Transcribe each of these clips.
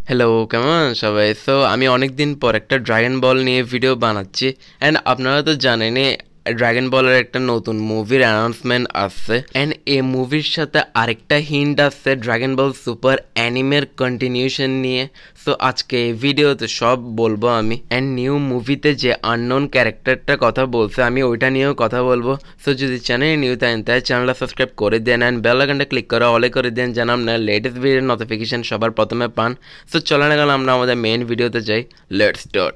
Hello, কেমন সবাই? So আমি অনেক দিন পর একটা ড্রাগন বল নিয়ে ভিডিও বানাচ্ছি। অ্যান্ড আপনারা তো জানেনই ড্রাগন বলের একটা নতুন মুভির অ্যানাউন্সমেন্ট আসছে। অ্যান্ড এই মুভির সাথে আরেকটা হিন্ট আসছে ড্রাগন বল সুপার অ্যানিমের কন্টিনিউশন নিয়ে। সো আজকে এই ভিডিওতে সব বলবো আমি। অ্যান্ড নিউ মুভিতে যে আননোন ক্যারেক্টারটা কথা বলছে আমি ওইটা নিয়েও কথা বলবো। সো যদি চ্যানেল নিউ থাকেন তাই চ্যানেলটা সাবস্ক্রাইব করে দেন অ্যান্ড বেল আইকনটা ক্লিক করে অলে করে দেন যেন আপনার লেটেস্ট ভিডিওর নোটিফিকেশন সবার প্রথমে পান। সো চলে না গেলে আমরা আমাদের মেইন ভিডিওতে যাই। Let's start.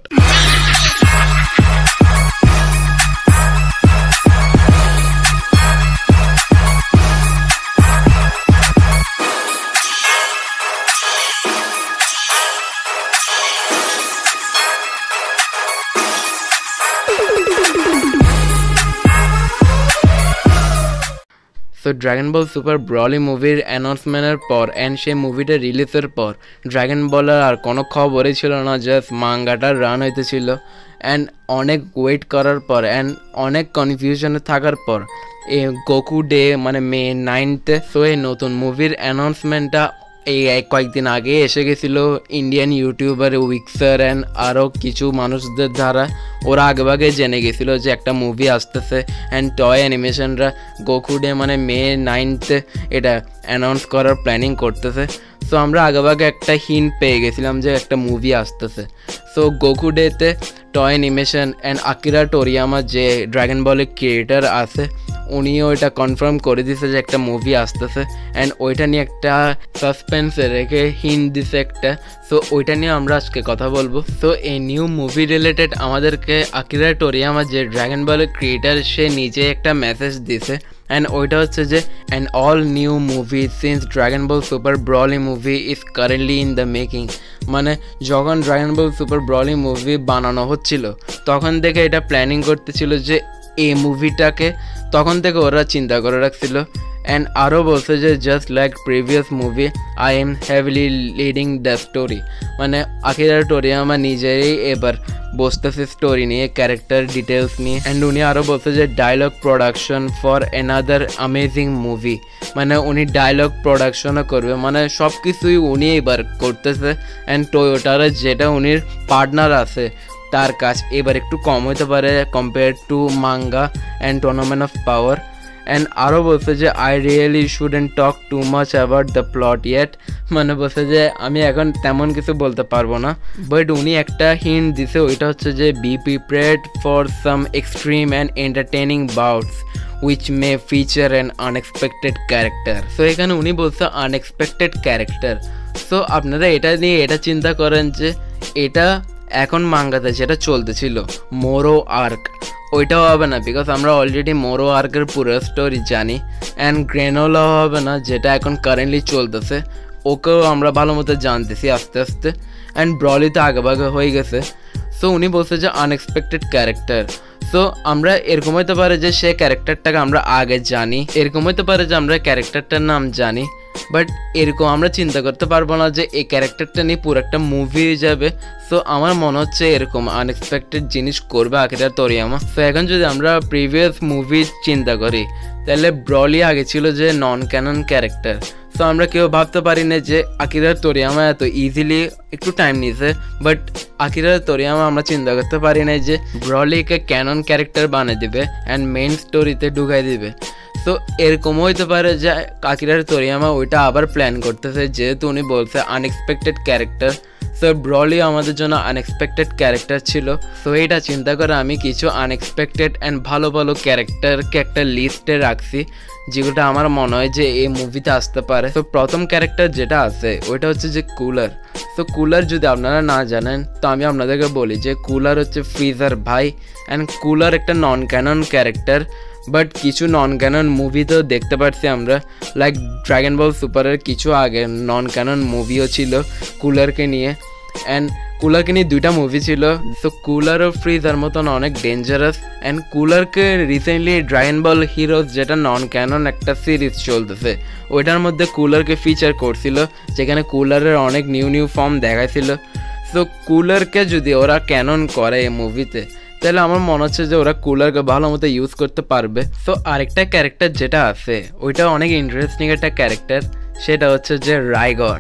So dragon ball super Broly মুভির অ্যানাউন্সমেন্টের পর অ্যান্ড সেই মুভিটা রিলিজের পর ড্রাগন বলের আর কোনো খবরই ছিল না, জাস্ট মাঙ্গাটা রান হইতেছিল। অ্যান্ড অনেক ওয়েট করার পর অ্যান্ড অনেক কনফিউশনে থাকার পর এই গোকু ডে মানে মে 9 সো এই নতুন মুভির অ্যানাউন্সমেন্টটা এই কয়েকদিন আগে এসে গেছিলো ইন্ডিয়ান ইউটিউবার উইক্সার অ্যান্ড আরও কিছু মানুষদের দ্বারা। ওরা আগেভাগে জেনে গেছিলো যে একটা মুভি আসতেছে অ্যান্ড টয় অ্যানিমেশনরা গোকু ডে মানে মে 9 এটা অ্যানাউন্স করার প্ল্যানিং করতেছে। সো আমরা আগেভাগে একটা হিন্ট পেয়ে গেছিলাম যে একটা মুভি আসতেছে। সো গোকু ডেতে toy animation and Akira Toriyama যে ড্রাগন বলের ক্রিয়েটার আছে উনিও এটা কনফার্ম করে দিছে যে একটা মুভি আসতেছে অ্যান্ড ওইটা নিয়ে একটা সাসপেন্সে রেখে হিন্ট দিছে একটা। সো ওইটা নিয়ে আমরা আজকে কথা বলবো। সো এই নিউ মুভি রিলেটেড আমাদেরকে আকিরা টোরিয়ামা যে ড্রাগন বলের ক্রিয়েটার সে নিজে একটা মেসেজ দিছে অ্যান্ড ওইটা হচ্ছে যে and all new movie since dragon ball super Broly movie is currently in the making. মানে যখন dragon ball super Broly movie বানানো হচ্ছিল তখন থেকে এটা প্ল্যানিং করতেছিল যে এই মুভিটাকে তখন থেকে ওরা চিন্তা করে রাখছিল। অ্যান্ড আরও বলছে যে just like previous movie I am heavily leading the story. মানে আকিরা টোরিয়ামা নিজেই এবার বসতেছে স্টোরি নিয়ে, ক্যারেক্টার ডিটেলস নিয়ে। অ্যান্ড উনি আরও বলছে যে dialogue production for another amazing movie, মানে উনি ডায়লগ প্রোডাকশনও করবে, মানে সব কিছুই উনি এবার করতেছে। অ্যান্ড টয়োটার যেটা উনির পার্টনার আছে তার কাজ এবার একটু কম হতে পারে compare to manga and tournament of power. And আরও বলছে যে I really shouldn't talk too much about the plot yet, মানে বলছে যে আমি এখন তেমন কিছু বলতে পারবো না। বাট উনি একটা হিন্ট দিছে, ওইটা হচ্ছে যে be prepared for some extreme and entertaining bouts which may feature an unexpected character. So এখানে উনি বলছে আনএক্সপেক্টেড ক্যারেক্টার। সো আপনারা এটা নিয়ে এটা চিন্তা করেন যে এটা এখন মাঙ্গাতে যেটা চলতেছিল মোরো আর্ক ওইটাও হবে না, বিকজ আমরা অলরেডি মোরো আর্কের পুরো স্টোরি জানি। অ্যান্ড গ্রেনোলাও হবে না যেটা এখন কারেন্টলি চলতেছে, ওকেও আমরা ভালো মতো জানতেছি আস্তে আস্তে। অ্যান্ড ব্রলি তো আগেভাগে হয়ে গেছে। সো উনি বলছে যে আনএক্সপেক্টেড ক্যারেক্টার। সো আমরা এরকম হতে পারে যে সে ক্যারেক্টারটাকে আমরা আগে জানি, এরকম হতে পারে যে আমরা ক্যারেক্টারটার নাম জানি, বাট এরকম আমরা চিন্তা করতে পারবো না যে এই ক্যারেক্টারটা নিয়ে পুরো একটা মুভি হয়ে যাবে। সো আমার মনে হচ্ছে এরকম আনএক্সপেক্টেড জিনিস করবে আকিরা তোরিয়ামা। সো এখন যদি আমরা প্রিভিয়াস মুভি চিন্তা করি তাহলে ব্রলি আগে ছিল যে নন ক্যানন ক্যারেক্টার। সো আমরা কেউ ভাবতে পারি না যে আকিরা তোরিয়ামা এত ইজিলি একটু টাইম নিয়েছে, বাট আকিরা তোরিয়ামা আমরা চিন্তা করতে পারি না যে ব্রলিকে ক্যানন ক্যারেক্টার বানিয়ে দিবে অ্যান্ড মেইন স্টোরিতে ঢুকাই দিবে। সো এরকমও হইতে পারে যে আকিরা তোরিয়ামা ওইটা আবার প্ল্যান করতেছে, যেহেতু উনি বলছে আনএক্সপেক্টেড ক্যারেক্টার। সো ব্রলি আমাদের জন্য আনএক্সপেক্টেড ক্যারেক্টার ছিল। সো এইটা চিন্তা করে আমি কিছু আনএক্সপেক্টেড অ্যান্ড ভালো ভালো ক্যারেক্টারকে একটা লিস্টে রাখছি যেগুলো আমার মনে হয় যে এই মুভিতে আসতে পারে। তো প্রথম ক্যারেক্টার যেটা আছে ওইটা হচ্ছে যে কুলার। সো কুলার যদি আপনারা না জানেন তো আমি আপনাদেরকে বলি যে কুলার হচ্ছে ফ্রিজার ভাই। অ্যান্ড কুলার একটা নন ক্যানন ক্যারেক্টার, বাট কিছু নন ক্যানন মুভিতেও দেখতে পাচ্ছি আমরা, লাইক ড্রাগন বল সুপারের কিছু আগে নন ক্যানন মুভিও ছিল কুলারকে নিয়ে। অ্যান্ড কুলারকে নিয়ে দুইটা মুভি ছিল। সো কুলার ও ফ্রিজার মতন অনেক ডেঞ্জারাস। অ্যান্ড কুলারকে রিসেন্টলি ড্রাগন বল হিরোজ যেটা নন ক্যানন একটা সিরিজ চলতেছে ওইটার মধ্যে কুলারকে ফিচার করছিল, যেখানে কুলারের অনেক নিউ ফর্ম দেখাইছিল। সো কুলারকে যদি ওরা ক্যানন করে এই মুভিতে তাহলে আমার মনে হচ্ছে যে ওরা কুলারকে ভালো মতো ইউজ করতে পারবে। সো আরেকটা ক্যারেক্টার যেটা আছে ওইটা অনেক ইন্টারেস্টিং একটা ক্যারেক্টার, সেটা হচ্ছে যে রাইগর।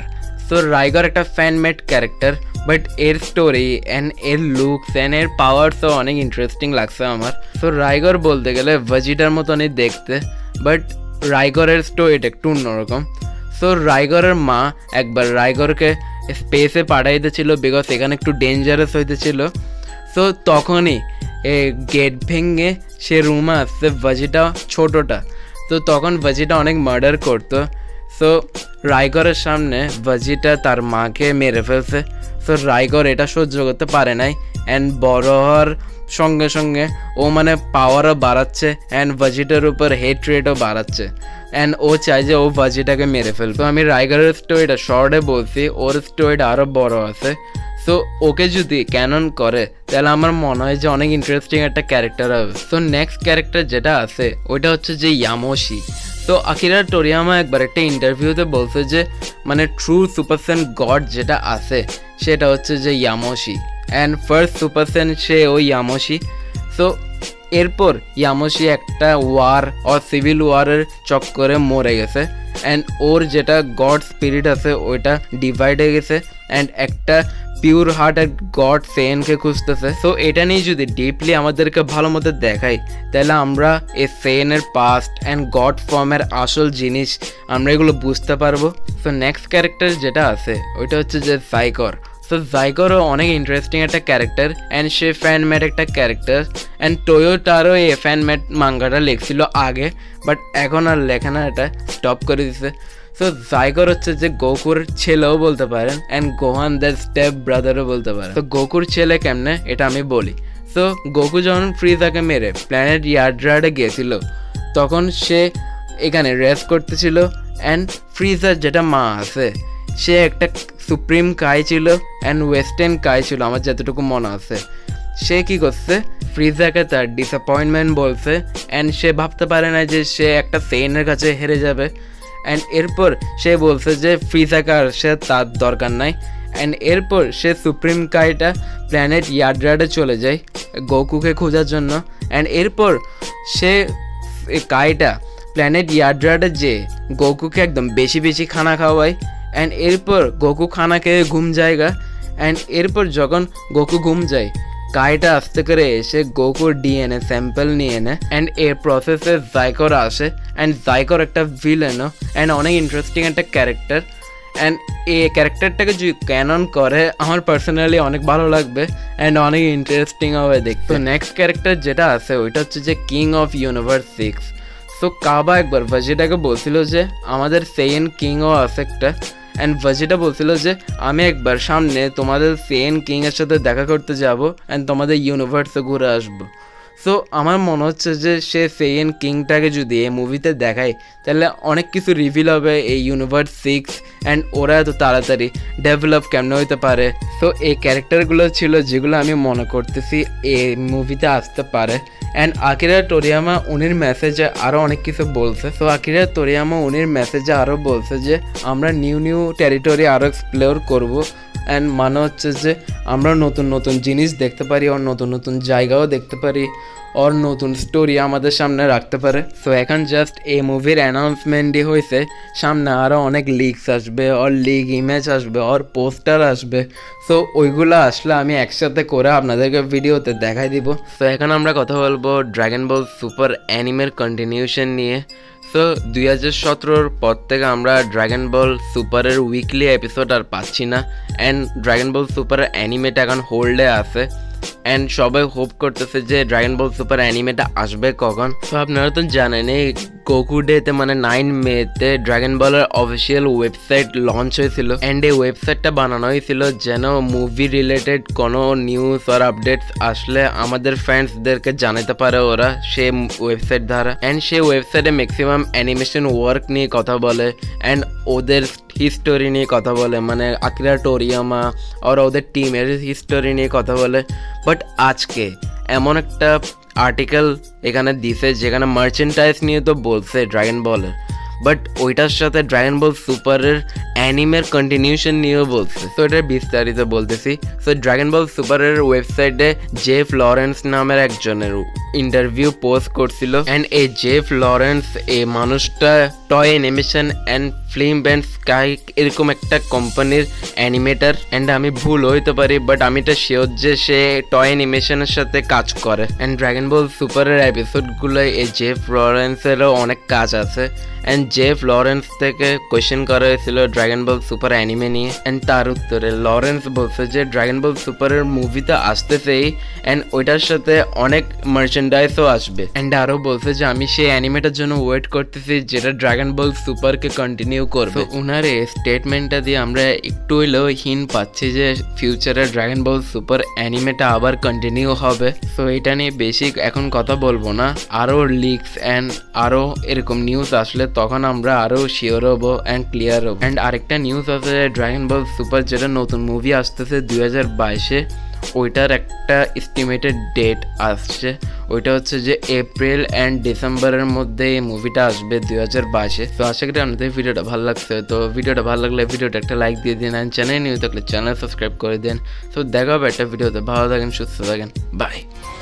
সো রাইগর একটা ফ্যান মেড ক্যারেক্টার, বাট এর স্টোরি অ্যান্ড এর লুকস অ্যান্ড এর পাওয়ারসও অনেক ইন্টারেস্টিং লাগছে আমার। সো রাইগর বলতে গেলে ভেজিটার মতনই দেখতে, বাট রাইগরের স্টোরিটা একটু অন্যরকম। সো রাইগরের মা একবার রাইগরকে স্পেসে পাঠাইতেছিল বিকজ এখানে একটু ডেঞ্জারাস হইতেছিল। সো তখনই গেট ভেঙে সে রুমে আসছে ভেজিটা ছোটোটা। তো তখন ভেজিটা অনেক মার্ডার করতো। সো রাইগরের সামনে ভেজিটা তার মাকে মেরে ফেলছে। সো রাইগর এটা সহ্য করতে পারে নাই অ্যান্ড বড় হওয়ার সঙ্গে সঙ্গে ও মানে পাওয়ারও বাড়াচ্ছে অ্যান্ড ভেজিটার উপর হেট রেটও বাড়াচ্ছে অ্যান্ড ও চায় যে ও ভেজিটাকে মেরে ফেলতো। আমি রাইগরের স্টোরিটা শর্টে বলছি, ওর স্টোরিটা আরও বড় আছে। সো ওকে যদি ক্যানন করে তাহলে আমার মনে হয় যে অনেক ইন্টারেস্টিং একটা ক্যারেক্টার হবে। সো নেক্সট ক্যারেক্টার যেটা আছে ওইটা হচ্ছে যে ইয়ামোশি। তো আকিরা টোরিয়ামা একবার একটা ইন্টারভিউতে বলছে যে মানে ট্রু সুপারসেন গড যেটা আছে সেটা হচ্ছে যে ইয়ামোশি অ্যান্ড ফার্স্ট সুপারসেন সে ওই ইয়ামোশি। সো এরপর ইয়ামোশি একটা ওয়ার আর সিভিল ওয়ারের চক্করে মরে গেছে অ্যান্ড ওর যেটা গড স্পিরিট আছে ওইটা ডিভাইড হয়ে গেছে অ্যান্ড একটা পিওর হার্টেড গড সেয়েনকে খুঁজতেছে। সো এটা নিয়ে যদি ডিপলি আমাদেরকে ভালো মতো দেখাই তাহলে আমরা এই সেয়েনের পাস্ট অ্যান্ড গড ফর্মের আসল জিনিস আমরা এগুলো বুঝতে পারবো। সো নেক্সট ক্যারেক্টার যেটা আছে ওইটা হচ্ছে যে জাইকর। সো জাইকরও অনেক ইন্টারেস্টিং একটা ক্যারেক্টার অ্যান্ড সে ফ্যান মেড একটা ক্যারেক্টার অ্যান্ড টোয়োটারও এই ফ্যান মেড মাঙ্গাটা লিখছিল আগে, বাট এখন আর লেখা না, এটা স্টপ করে দিছে। সো জাইগর হচ্ছে যে গোকুর ছেলেও বলতে পারেন অ্যান্ড গোহান দ্যার স্টেপ ব্রাদারও বলতে পারেন। তো গোকুর ছেলে কেমনে এটা আমি বলি। সো গোকু যখন ফ্রিজাকে মেরে প্ল্যানেট ইয়ার্ড্রাডে গিয়েছিল তখন সে এখানে রেস্ট করতেছিল অ্যান্ড ফ্রিজার যেটা মা আছে সে একটা সুপ্রিম কাই ছিল অ্যান্ড ওয়েস্টার্ন কাই ছিল আমার যতটুকু মনে আছে। সে কি করছে ফ্রিজাকে তার ডিসঅ্যাপয়েন্টমেন্ট বলছে অ্যান্ড সে ভাবতে পারে না যে সে একটা সেনের কাছে হেরে যাবে অ্যান্ড এরপর সে বলছে যে ফ্রিজাকে আর সে তার দরকার নাই অ্যান্ড এরপর সে সুপ্রিম কাইটা প্ল্যানেট ইয়ার্ড্রাডে চলে যায় গোকুকে খোঁজার জন্য অ্যান্ড এরপর সে কাইটা প্ল্যানেট ইয়ার্ড্রাডে যে গোকুকে একদম বেশি বেশি খানা খাওয়ায় অ্যান্ড এরপর গোকু খানা খেয়ে ঘুম জায়গা অ্যান্ড এরপর যখন গোকু ঘুম যায় কাইটা আস্তে করে এসে গোকুর ডিএনএ স্যাম্পল নিয়ে নেয় অ্যান্ড এর প্রসেসে জাইকর আসে অ্যান্ড জাইকর একটা ভিলেনও অ্যান্ড অনেক ইন্টারেস্টিং একটা ক্যারেক্টার অ্যান্ড এই ক্যারেক্টারটাকে যদি ক্যানন করে আমার পার্সোনালি অনেক ভালো লাগবে অ্যান্ড অনেক ইন্টারেস্টিং হবে দেখতে। তো নেক্সট ক্যারেক্টার যেটা আছে ওইটা হচ্ছে যে king of universe 6। So Cabba একবার ভেজিটাকে বলছিল যে আমাদের সেইয়েন কিংও আছে একটা অ্যান্ড ভেজিটা বলছিল যে আমি একবার সামনে তোমাদের সেইয়েন কিংয়ের সাথে দেখা করতে যাব অ্যান্ড তোমাদের ইউনিভার্সে ঘুরে আসবো। সো আমার মনে হচ্ছে যে সে সেইয়েন কিংটাকে যদি এই মুভিতে দেখায় তাহলে অনেক কিছু রিভিল হবে এই ইউনিভার্স 6 অ্যান্ড ওরা এত তাড়াতাড়ি ডেভেলপ কেমনে হইতে পারে। সো এই ক্যারেক্টারগুলো ছিল যেগুলো আমি মনে করতেছি এই মুভিতে আসতে পারে অ্যান্ড আকিরা টোরিয়ামা উনির মেসেজে আরও অনেক কিছু বলছে। সো আকিরা টোরিয়ামা উনির মেসেজে আরও বলছে যে আমরা নিউ টেরিটরি আরও এক্সপ্লোর করবো অ্যান্ড মানে হচ্ছে যে আমরা নতুন নতুন জিনিস দেখতে পারি আর নতুন নতুন জায়গাও দেখতে পারি আর নতুন স্টোরি আমাদের সামনে রাখতে পারে। সো এখন জাস্ট এই মুভির অ্যানাউন্সমেন্টই হয়েছে, সামনে আরও অনেক লিগস আসবে আর লিগ ইমেজ আসবে আর পোস্টার আসবে। সো ওইগুলো আসলে আমি একসাথে করে আপনাদেরকে ভিডিওতে দেখাই দিব। সো এখন আমরা কথা বলবো ড্রাগন বল সুপার অ্যানিমের কন্টিনিউশন নিয়ে। সো 2017 পর থেকে আমরা ড্রাগন বল সুপারের উইকলি এপিসোড আর পাচ্ছি না অ্যান্ড ড্রাগন বল সুপারের অ্যানিমেটা এখন হোল্ডে আছে অ্যান্ড সবাই হোপ করতেছে যে ড্রাগন বল সুপার অ্যানিমেটা আসবে কখন। তো আপনারা তো জানেন এই গোকু ডেতে মানে 9 মেতে ড্রাগন বলের অফিসিয়াল ওয়েবসাইট লঞ্চ হয়েছিল অ্যান্ড এই ওয়েবসাইটটা বানানো হয়েছিল যেন মুভি রিলেটেড কোনো নিউজ আর আপডেটস আসলে আমাদের ফ্যান্সদেরকে জানাতে পারে ওরা সেই ওয়েবসাইট দ্বারা। অ্যান্ড সেই ওয়েবসাইটে ম্যাক্সিমাম অ্যানিমেশন ওয়ার্ক নিয়ে কথা বলে অ্যান্ড ওদের হিস্টোরি নিয়ে কথা বলে, মানে আকিরা টোরিয়ামা আর ওদের টিমের হিস্টোরি নিয়ে কথা বলে। বাট আজকে এমন একটা আর্টিকেল এখানে দিছে যেখানে মার্চেন্টাইজ নিয়ে তো বলছে ড্রাগন বলের, বাট ওইটার সাথে ড্রাগন বল সুপারের অ্যানিমের কন্টিনিউশন নিয়েও বলছে। তো এটার বিস্তারিত বলতেছি। সো ড্রাগন বল সুপারের ওয়েবসাইটে জেফ লরেন্স নামের একজনের ইন্টারভিউ পোস্ট করছিল অ্যান্ড এই জেফ লরেন্স এই মানুষটা toy animation and film band sky এরকম একটা কোম্পানির অ্যানিমেটার, অ্যান্ড আমি ভুল হইতে পারি বাট আমি এটা শিওর যে সে টয় অ্যানিমেশনের সাথে কাজ করে। অ্যান্ড ড্রাগন বল সুপারের এপিসোডগুলো এই জেফ লরেন্সেরও অনেক কাজ আছে। অ্যান্ড জেফ লরেন্স থেকে কোয়েশ্চেন করা হয়েছিল ড্রাগন বল সুপার অ্যানিমে নিয়ে, অ্যান্ড তার উত্তরে লরেন্স বলছে যে ড্রাগন বল সুপারের মুভিতে আসতেছেই, অ্যান্ড ওইটার সাথে অনেক মার্চেন্ডাইজও আসবে। অ্যান্ড আরও বলছে যে আমি সেই অ্যানিমেটার জন্য ওয়েট করতেছি যেটা ড্রাগন বল সুপারকে কন্টিনিউ করবে। ওনার এই স্টেটমেন্টটা দিয়ে আমরা একটু হইলেও হিন পাচ্ছি যে ফিউচারে ড্রাগন বল সুপার অ্যানিমেটা আবার কন্টিনিউ হবে। সো এটা নিয়ে বেশি এখন কথা বলবো না, আরও লিকস অ্যান্ড আরও এরকম নিউজ আসলে তখন আমরা আরও শিওর হবো অ্যান্ড ক্লিয়ার হবো। অ্যান্ড আরেকটা নিউজ আছে ড্রাগন বল সুপার যেটা নতুন মুভি আসতেছে 2022-এ, ওইটার একটা এস্টিমেটেড ডেট আসছে, ওইটা হচ্ছে যে এপ্রিল অ্যান্ড ডিসেম্বরের মধ্যে এই মুভিটা আসবে 2022-এ। তো আশা করি আপনাদের ভিডিওটা ভালো লাগছে। তো ভিডিওটা ভালো লাগলে ভিডিওটা একটা লাইক দিয়ে দিন, অ্যান্ড চ্যানেল নিউ থাকলে চ্যানেল সাবস্ক্রাইব করে দিন। তো দেখা হবে একটা ভিডিওতে, ভালো থাকেন, সুস্থ থাকেন, বাই।